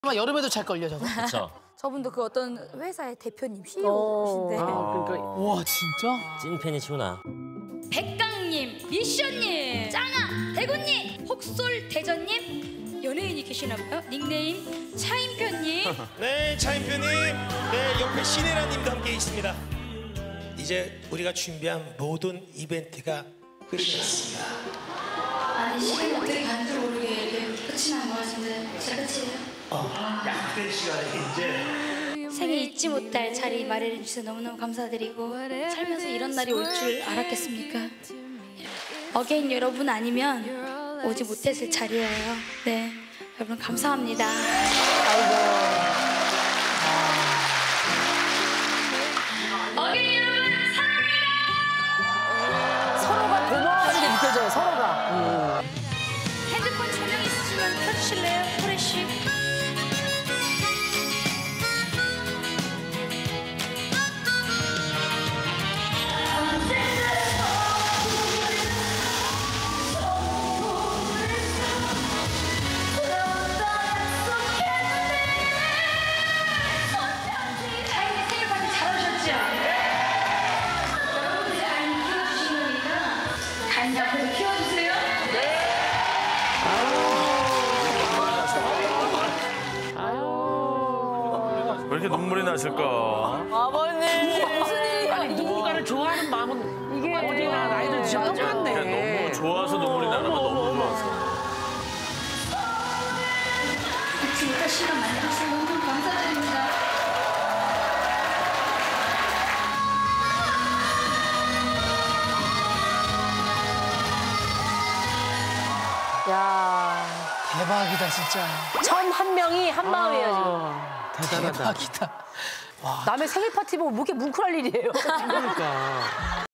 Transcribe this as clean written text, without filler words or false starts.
아마 여름에도 잘 걸려 저거. 그렇죠. 저분도 그 어떤 회사의 대표님, CEO신데. 그러니까 와 진짜? 찐팬이시구나. 백강님, 미션님, 짱아, 대구님, 혹솔 대전님, 연예인이 계시나 봐요. 닉네임 차인표님. 네, 차인표님. 네, 옆에 신혜라님도 함께 있습니다. 이제 우리가 준비한 모든 이벤트가 끝이 났습니다. 아니 시간이 어떻게 가는 줄 모르게 이렇게 끝이 난 것 같은데 진짜 끝이에요? 약된 시간에 이제 생애 잊지 못할 자리 마련해 주셔서 너무너무 감사드리고 살면서 이런 날이 올 줄 알았겠습니까? 어게인 여러분 아니면 오지 못했을 자리예요. 네, 여러분 감사합니다. 어게인 여러분 사랑합니다. 서로가 고마워하는 게 느껴져요. 서로가. 핸드폰 조명 있으시면 켜주실래요? 프레쉬. 왜 이렇게 눈물이 나실까? 아버님. 아니 누군가를 좋아하는 마음은 이게 아버지나 나이들 진짜 똑같네. 너무 좋아서 눈물이 나는 건 너무 좋아서. 지금까지 시간 만들어주셔서 너무 감사드립니다. 야 대박이다 진짜. 1,001명이 한 마음이에요, 지금. 대단하다. 대박이다. 남의 생일 파티 보고 뭐 이렇게 뭉클할 일이에요. 그러니까.